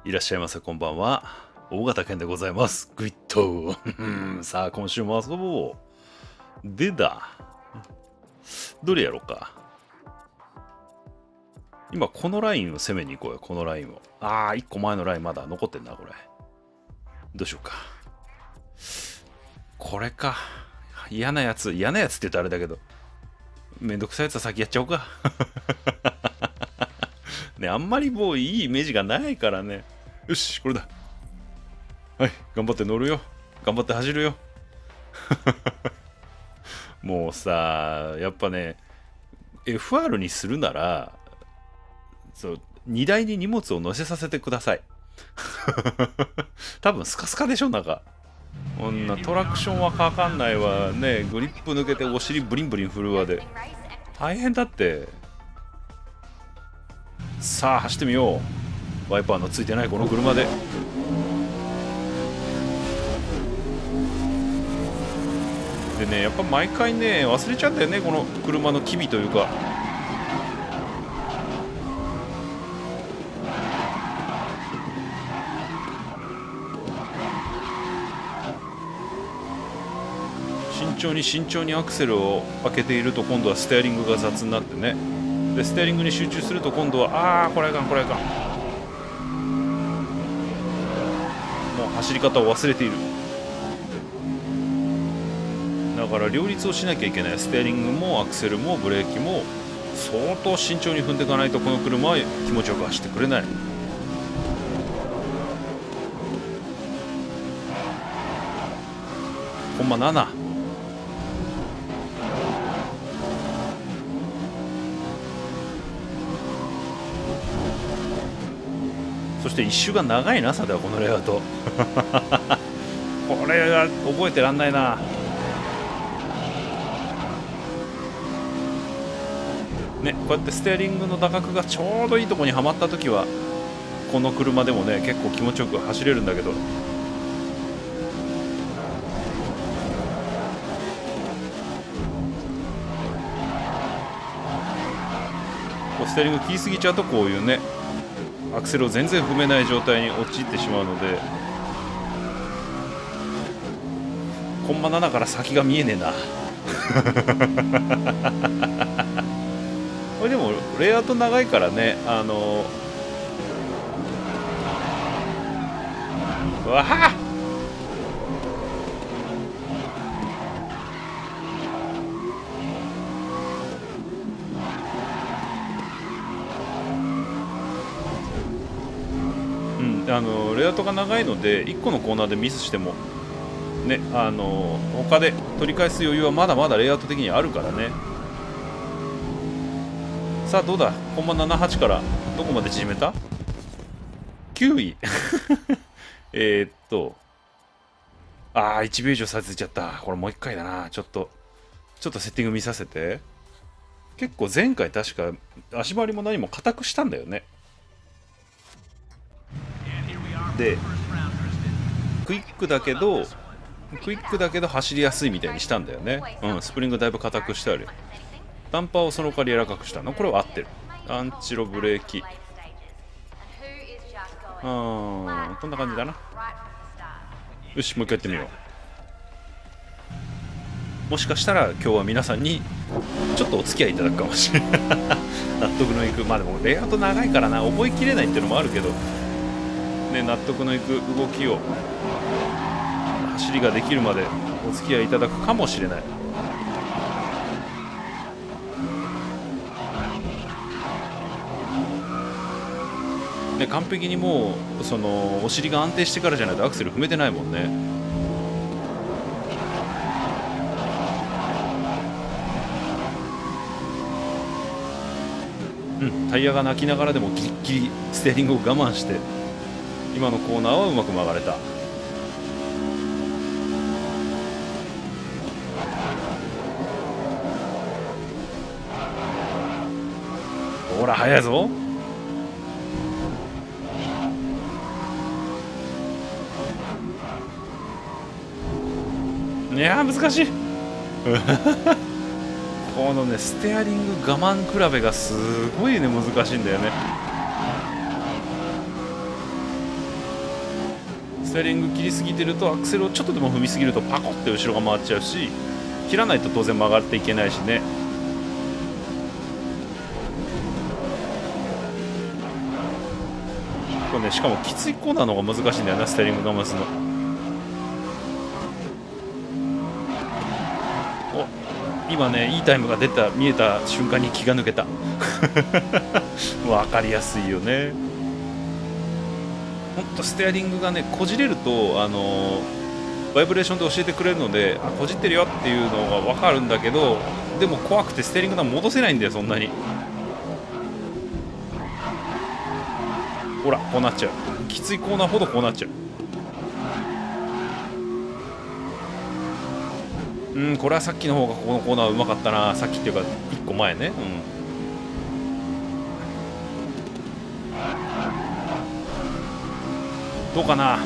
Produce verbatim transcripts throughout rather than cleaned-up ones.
いらっしゃいませ、こんばんは。大型犬でございます。グイッと。さあ、今週も遊ぼう。でだ。どれやろうか。今、このラインを攻めに行こうよ、このラインを。ああ、いっこまえのラインまだ残ってんな、これ。どうしようか。これか。嫌なやつ、嫌なやつって言うとあれだけど。めんどくさいやつは先やっちゃおうか。ね、あんまりもういいイメージがないからね。よし、これだ。はい、頑張って乗るよ。頑張って走るよ。もうさ、やっぱね、エフアール にするなら、そう荷台に荷物を乗せさせてください。多分スカスカでしょ、中。こんなトラクションはかかんないわね。グリップ抜けてお尻ブリンブリン振るわで。大変だって。さあ、走ってみよう。ワイパーのついてないこの車で。でね、やっぱ毎回ね、忘れちゃうんだよね、この車の機微というか。慎重に慎重にアクセルを開けていると、今度はステアリングが雑になってね。で、ステアリングに集中すると、今度はああ、これあかん、これあかん。もう走り方を忘れている。だから両立をしなきゃいけない。ステアリングもアクセルもブレーキも相当慎重に踏んでいかないと、この車は気持ちよく走ってくれない。コンマなな。そして一周が長いな、さてはこのレイアウト。これが覚えてらんないな。ね、こうやってステアリングの打角がちょうどいいところにはまった時は、この車でもね、結構気持ちよく走れるんだけど。こうステアリング切りすぎちゃうと、こういうね、アクセルを全然踏めない状態に陥ってしまうので、コンマななから先が見えねえな。これでもレイアウト長いからね、あのわはうん、あのレイアウトが長いので、いっこのコーナーでミスしてもね、あの他で取り返す余裕はまだまだレイアウト的にあるからね。さあどうだ、コンマななじゅうはちからどこまで縮めた ?きゅう 位。えっとああ、いちびょう以上差ついちゃった。これもういっかいだな。ちょっとちょっとセッティング見させて。結構前回確か足回りも何も固くしたんだよね。でクイックだけどクイックだけど走りやすいみたいにしたんだよね。うん、スプリングだいぶ硬くしてある。ダンパーをその代わり柔らかくしたの。これは合ってる。アンチロブレーキ。うん、こんな感じだな。よし、もう一回やってみよう。もしかしたら今日は皆さんにちょっとお付き合いいただくかもしれない。納得のいく、まあでもレイアウト長いからな、覚えきれないっていうのもあるけど、ね、納得のいく動きを、走りができるまでお付き合いいただくかもしれない。ね、完璧にもうそのお尻が安定してからじゃないとアクセル踏めてないもんね。うん、タイヤが鳴きながらでもギリッギリステアリングを我慢して今のコーナーはうまく曲がれた。ほら速いぞ。いやー難しい。このねステアリング我慢比べがすごいね難しいんだよね。 ステアリング切りすぎてるとアクセルをちょっとでも踏みすぎるとパコって後ろが回っちゃうし、切らないと当然曲がっていけないしね。これね、しかもきついコーナーの方が難しいんだよな、ステアリングが回すの。お、今ねいいタイムが出た見えた瞬間に気が抜けた分かりやすいよね。ほんとステアリングがねこじれると、あのー、バイブレーションで教えてくれるので、あこじってるよっていうのが分かるんだけど、でも怖くてステアリングが戻せないんだよ、そんなに。ほらこうなっちゃう。きついコーナーほどこうなっちゃう。うん、これはさっきの方がここのコーナーうまかったな。さっきっていうかいっこまえね。うん、どうかな。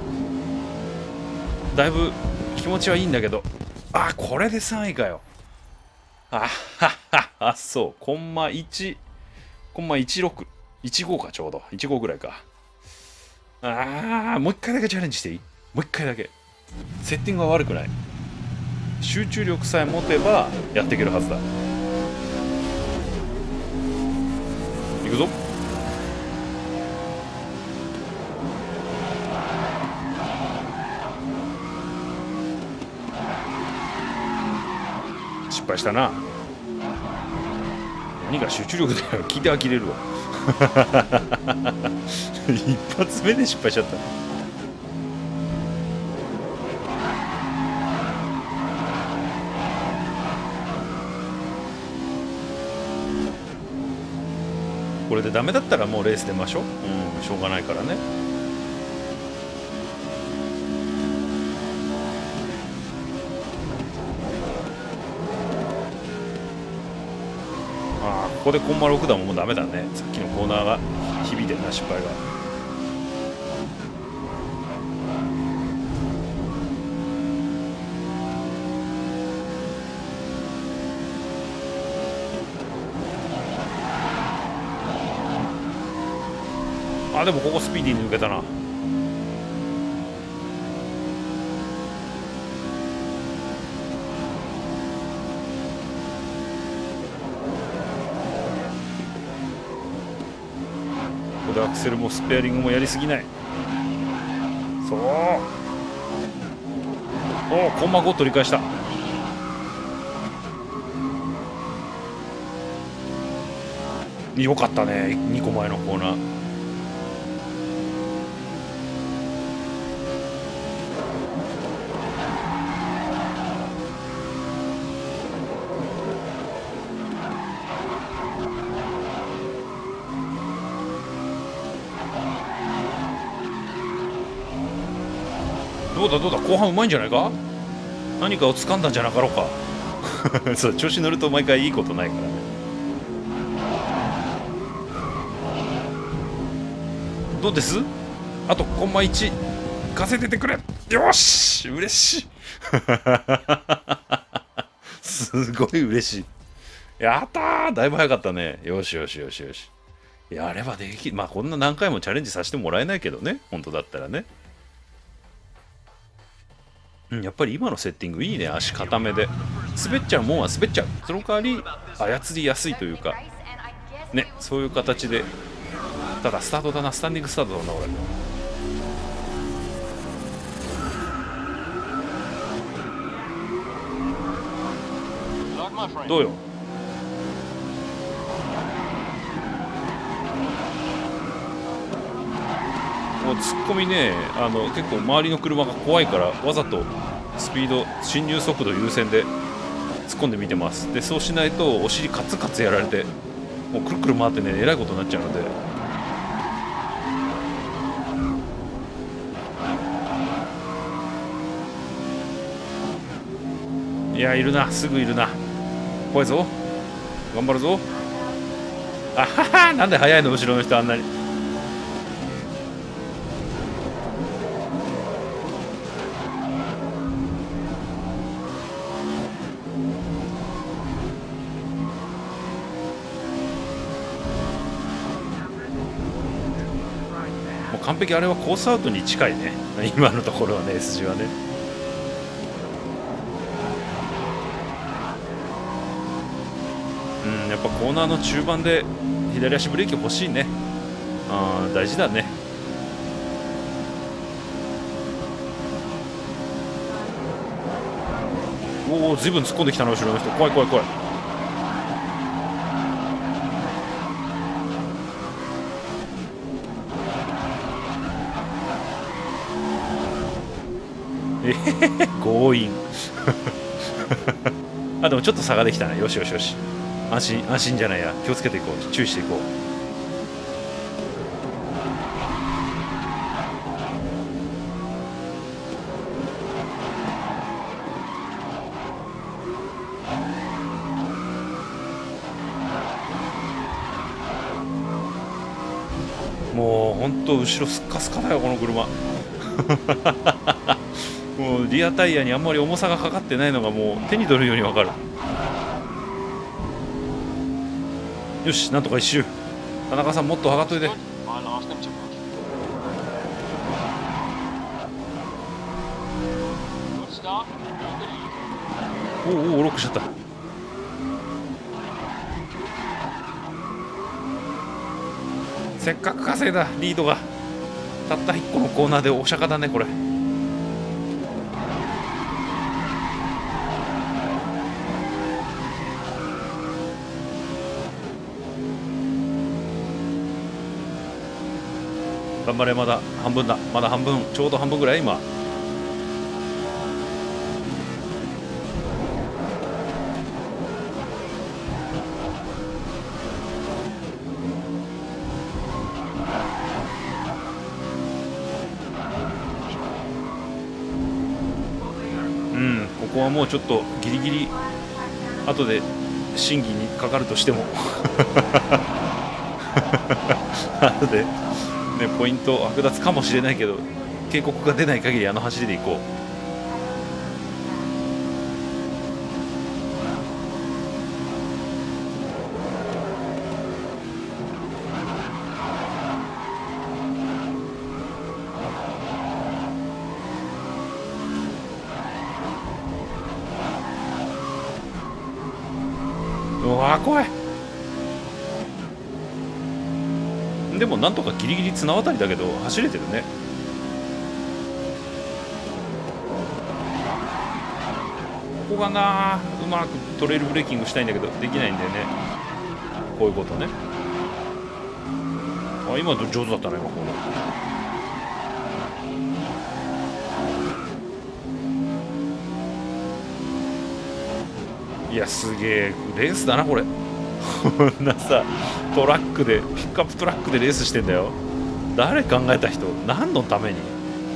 だいぶ気持ちはいいんだけど、あこれでさんいかよ。あはっはあ、そうコンマいちコンマいちろくいちごか、ちょうどいちごぐらいか。ああ、もう一回だけチャレンジしていい？もう一回だけ。セッティングは悪くない。集中力さえ持てばやっていけるはずだ。いくぞ。失敗したな。何が集中力だよ、聞いて呆れるわ一発目で失敗しちゃった。これでダメだったらもうレース出ましょう。うん、しょうがないからね。ああ、ここでコンマろくだもん、もうダメだね。さっきのコーナーが響いてるな、失敗が。あ、でもここスピーディーに抜けたな。ここでアクセルもスペアリングもやりすぎない。そう、おおコンマご取り返した。よかったね、にこまえのコーナー。どうだどうだ、後半うまいんじゃないか。何かを掴んだんじゃなかろうかそう調子乗ると毎回いいことないからね。どうです？あとコンマいち稼いでてくれ。よし嬉しいすごい嬉しい。やったー、だいぶ早かったね。よしよしよしよし、やればできる。まあこんな何回もチャレンジさせてもらえないけどね、本当だったらね。うん、やっぱり今のセッティングいいね。足固めで滑っちゃうもんは滑っちゃう。その代わり操りやすいというかね、そういう形で。ただスタートだな、スタンディングスタートだな俺。どうよ。もう突っ込みね、あの結構周りの車が怖いからわざとスピード進入速度優先で突っ込んでみてます。でそうしないとお尻カツカツやられてもうくるくる回ってね、えらいことになっちゃうので。いやいるな、すぐいるな。怖いぞ、頑張るぞ。あはは、なんで速いの後ろの人あんなに。 完璧あれはコースアウトに近いね今のところはね エス 字はね。うんやっぱコーナーの中盤で左足ブレーキ欲しいね。あー大事だね。おおずいぶん突っ込んできたな後ろの人。怖い怖い怖い。えへへ強引あでもちょっと差ができたね。よしよしよし、安心安心じゃないや、気をつけていこう、注意していこう。もうほんと後ろスッカスカだよこの車もうリアタイヤにあんまり重さがかかってないのがもう手に取るようにわかる。よしなんとか一周。田中さんもっと上がっといて。おおおおロックしちゃった。せっかく稼いだリードがたったいっこのコーナーでお釈迦だねこれ。頑張れ、まだ半分だ、まだ半分、ちょうど半分ぐらい今。うんここはもうちょっとギリギリ後で審議にかかるとしても後でね、ポイント剥奪かもしれないけど警告が出ない限りあの走りでいこう。うわー怖い。でもなんとかギリギリ綱渡りだけど走れてるね。ここがなうまくトレイルブレーキングしたいんだけどできないんだよね。こういうことね。あ今上手だったね今こう。いやすげえレースだなこれこんなさトラックでピックアップトラックでレースしてんだよ。誰考えた人、何のために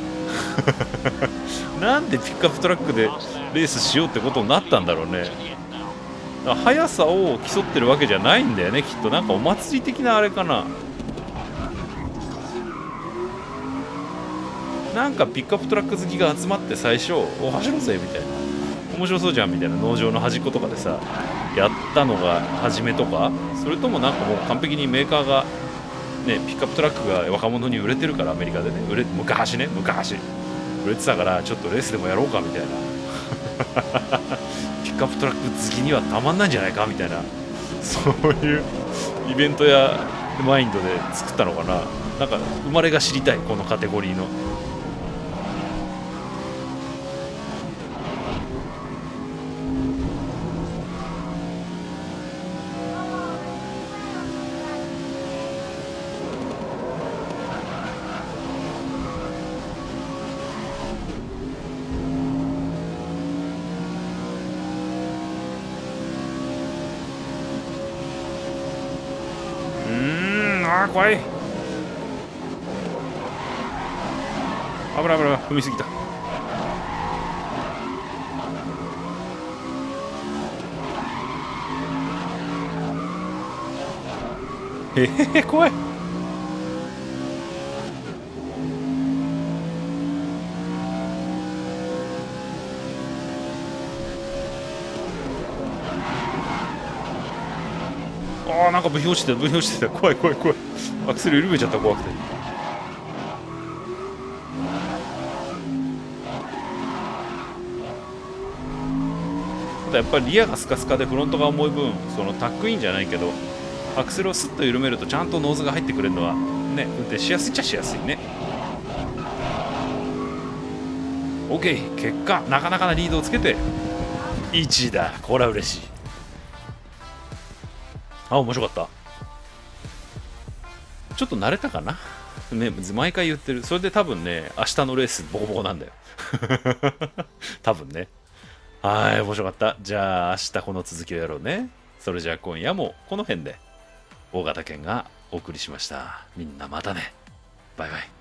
なんでピックアップトラックでレースしようってことになったんだろうね。速さを競ってるわけじゃないんだよねきっと。なんかお祭り的なあれかな。なんかピックアップトラック好きが集まって最初お走ろうぜみたいな、面白そうじゃんみたいな、農場の端っことかでさやったのが初めとか、それともなんかもう完璧にメーカーがねピックアップトラックが若者に売れてるからアメリカでね売れ昔ね昔売れてたからちょっとレースでもやろうかみたいなピックアップトラック好きにはたまんないんじゃないかみたいな、そういうイベントやマインドで作ったのかな。なんか生まれが知りたいこのカテゴリーの。あー怖い。危ない危ない踏みすぎた。えへへ怖い。あーなんか部品落ちてる部品落ちてた。怖い怖い怖い。アクセル緩めちゃった怖くて。 とやっぱりリアがスカスカでフロントが重い分、そのタックインじゃないけどアクセルをスッと緩めるとちゃんとノーズが入ってくれるのはね、運転しやすいっちゃしやすいね。 OK、 結果なかなかなリードをつけていちいだ。これは嬉しい。あ、面白かった。ちょっと慣れたかなね、毎回言ってる。それで多分ね、明日のレースボコボコなんだよ多分ね。はい、面白かった。じゃあ明日この続きをやろうね。それじゃあ今夜もこの辺で大型犬がお送りしました。みんなまたね。バイバイ。